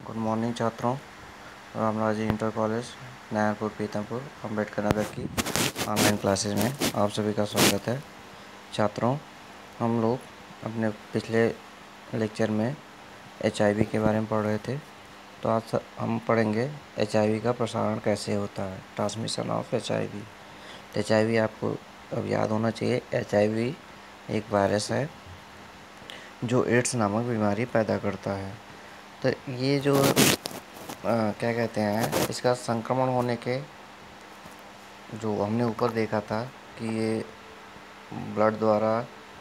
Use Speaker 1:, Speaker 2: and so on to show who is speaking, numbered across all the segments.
Speaker 1: Good morning छात्रों। Ramraji inter college Narayanpur Pitampur Ambedkar Nagar की online classes में आप सभी का स्वागत है। छात्रों, हम लोग अपने पिछले लेक्चर में HIV के बारे में पढ़ रहे थे, तो आज हम पढ़ेंगे HIV का प्रसारण कैसे होता है, ट्रांसमिशन ऑफ HIV। HIV आपको अब याद होना चाहिए, HIV एक वायरस है जो एड्स नामक बीमारी पैदा करता है। तो ये जो क्या कहते हैं, इसका संक्रमण होने के जो हमने ऊपर देखा था कि ये ब्लड द्वारा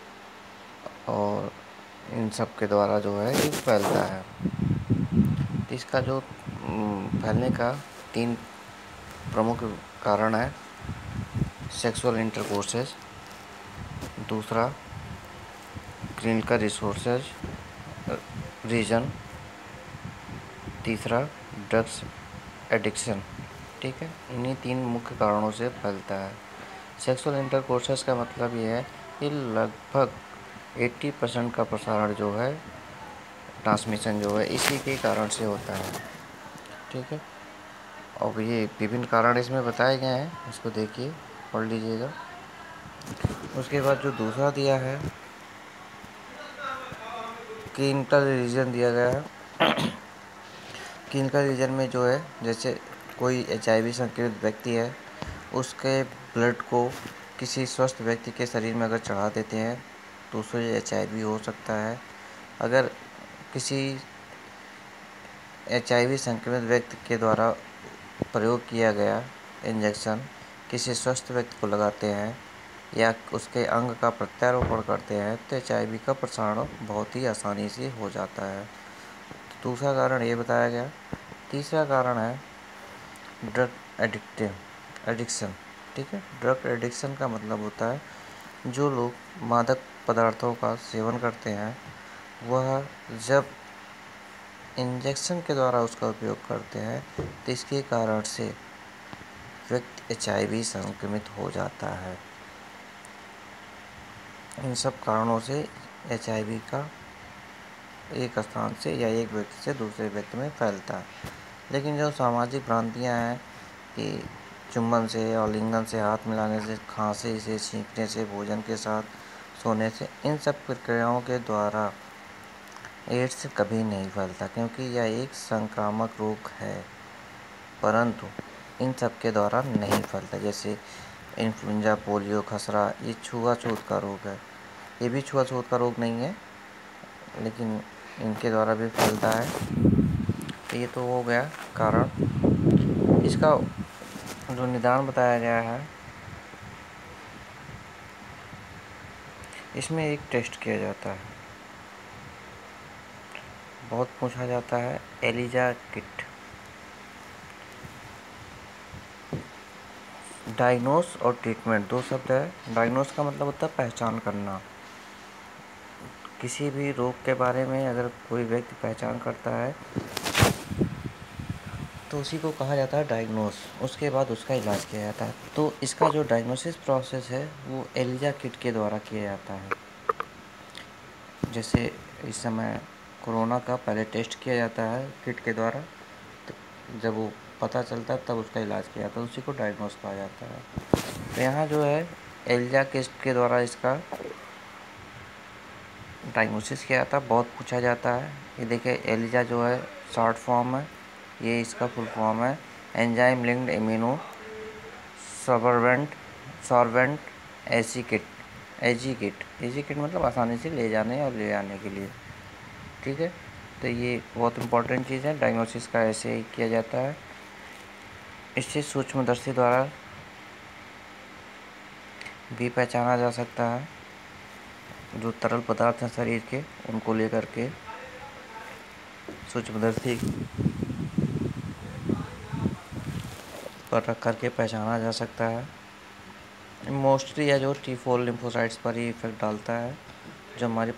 Speaker 1: और इन सब के द्वारा जो है ये फैलता है। तो इसका जो फैलने का 3 प्रमुख कारण है। सेक्सुअल इंटरकोर्सेज, दूसरा क्लिनिकल रिसोर्सेज रीजन, तीसरा ड्रग्स एडिक्शन। ठीक है, इन्हीं 3 मुख्य कारणों से फैलता है। सेक्सुअल इंटरकोर्सेस का मतलब ये है कि लगभग 80% का प्रसारण जो है, ट्रांसमिशन जो है, इसी के कारण से होता है। ठीक है, और ये विभिन्न कारण इसमें बताए गए हैं, इसको देखिए, पढ़ लीजिएगा। उसके बाद जो दूसरा दिया है, क्लिनिकल रीजन दिया गया है। क्लिनिकल रीजन में जो है, जैसे कोई HIV संक्रमित व्यक्ति है, उसके ब्लड को किसी स्वस्थ व्यक्ति के शरीर में अगर चढ़ा देते हैं तो उसे HIV हो सकता है। अगर किसी HIV संक्रमित व्यक्ति के द्वारा प्रयोग किया गया इंजेक्शन किसी स्वस्थ व्यक्ति को लगाते हैं या उसके अंग का प्रत्यारोपण करते हैं तो HIV का प्रसारण बहुत ही आसानी से हो जाता है। दूसरा कारण ये बताया गया। तीसरा कारण है ड्रग एडिक्शन। ठीक है, ड्रग एडिक्शन का मतलब होता है जो लोग मादक पदार्थों का सेवन करते हैं, वह जब इंजेक्शन के द्वारा उसका उपयोग करते हैं तो इसके कारण से व्यक्ति HIV संक्रमित हो जाता है। इन सब कारणों से HIV का एक स्थान से या एक व्यक्ति से दूसरे व्यक्ति में फैलता है। लेकिन जो सामाजिक भ्रांतियाँ हैं कि चुंबन से, आलिंगन से, हाथ मिलाने से, खांसी से, छींकने से, भोजन के साथ सोने से, इन सब प्रक्रियाओं के द्वारा एड्स कभी नहीं फैलता, क्योंकि यह एक संक्रामक रोग है, परंतु इन सब के द्वारा नहीं फैलता। जैसे इन्फ्लुएंजा, पोलियो, खसरा, ये छुआछूत का रोग है। ये भी छुआछूत का रोग नहीं है, लेकिन इनके द्वारा भी फैलता है। तो ये तो हो गया कारण। इसका जो निदान बताया गया है, इसमें एक टेस्ट किया जाता है, बहुत पूछा जाता है, एलिजा किट। डायग्नोस और ट्रीटमेंट 2 शब्द है। डायग्नोस का मतलब होता है पहचान करना। किसी भी रोग के बारे में अगर कोई व्यक्ति पहचान करता है तो उसी को कहा जाता है डायग्नोस। उसके बाद उसका इलाज किया जाता है। तो इसका जो डायग्नोसिस प्रोसेस है वो एलिजा किट के द्वारा किया जाता है। जैसे इस समय कोरोना का पहले टेस्ट किया जाता है किट के द्वारा, तो जब वो पता चलता है तब उसका इलाज किया जाता है, उसी को डायग्नोस कहा जाता है। तो यहाँ जो है एलिजा किट के द्वारा इसका डायग्नोसिस किया जाता है, बहुत पूछा जाता है। ये देखिए, एलिजा जो है शॉर्ट फॉर्म है, ये इसका फुल फॉर्म है enzyme linked immunosorbent assay kit मतलब आसानी से ले जाने और ले आने के लिए। ठीक है, तो ये बहुत इम्पोर्टेंट चीज़ है। डायग्नोसिस का ऐसे ही किया जाता है। इससे सूक्ष्मदर्शी द्वारा भी पहचाना जा सकता है। जो तरल पदार्थ हैं शरीर के, उनको लेकर के सूक्ष्मदर्शी पर रख करके पहचाना जा सकता है। मोस्टली यह जो T4 लिम्फोसाइट्स पर ही इफेक्ट डालता है, जो हमारी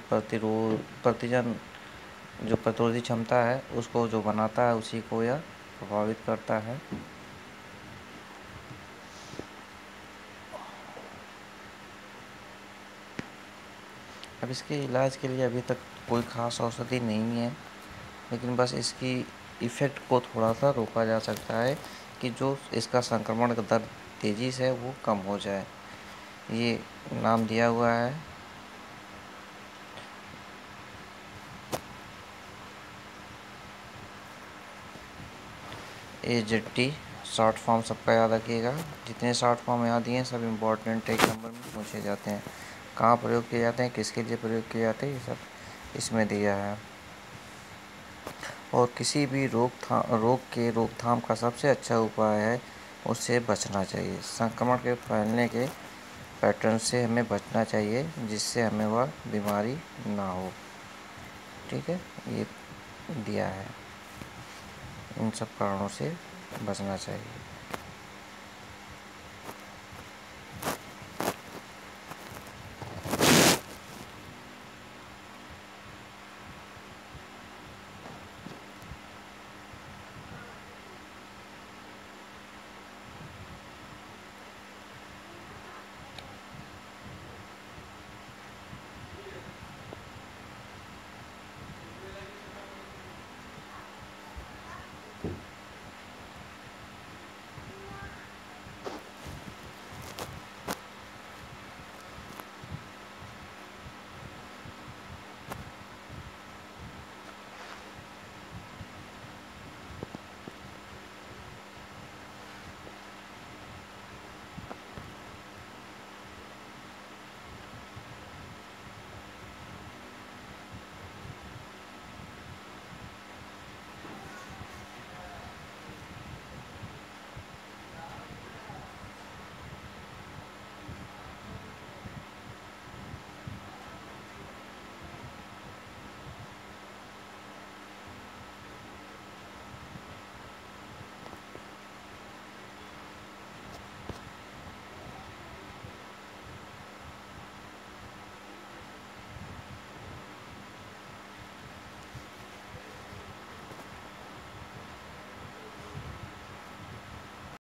Speaker 1: जो प्रतिरोधी क्षमता है उसको जो बनाता है, उसी को यह प्रभावित करता है। अब इसके इलाज के लिए अभी तक कोई ख़ास औषधि नहीं है, लेकिन बस इसकी इफ़ेक्ट को थोड़ा सा रोका जा सकता है कि जो इसका संक्रमण का दर तेज़ी से वो कम हो जाए। ये नाम दिया हुआ है AZT। शॉर्ट फॉर्म सबका याद रखिएगा। जितने शॉर्ट फॉर्म याद दिए हैं सब इम्पोर्टेंट एक नंबर में पूछे जाते हैं। कहाँ प्रयोग किए जाते हैं, किसके लिए प्रयोग किए जाते हैं, ये सब इसमें दिया है। और किसी भी रोग के रोकथाम का सबसे अच्छा उपाय है उससे बचना चाहिए। संक्रमण के फैलने के पैटर्न से हमें बचना चाहिए जिससे हमें वह बीमारी ना हो। ठीक है, ये दिया है, इन सब कारणों से बचना चाहिए।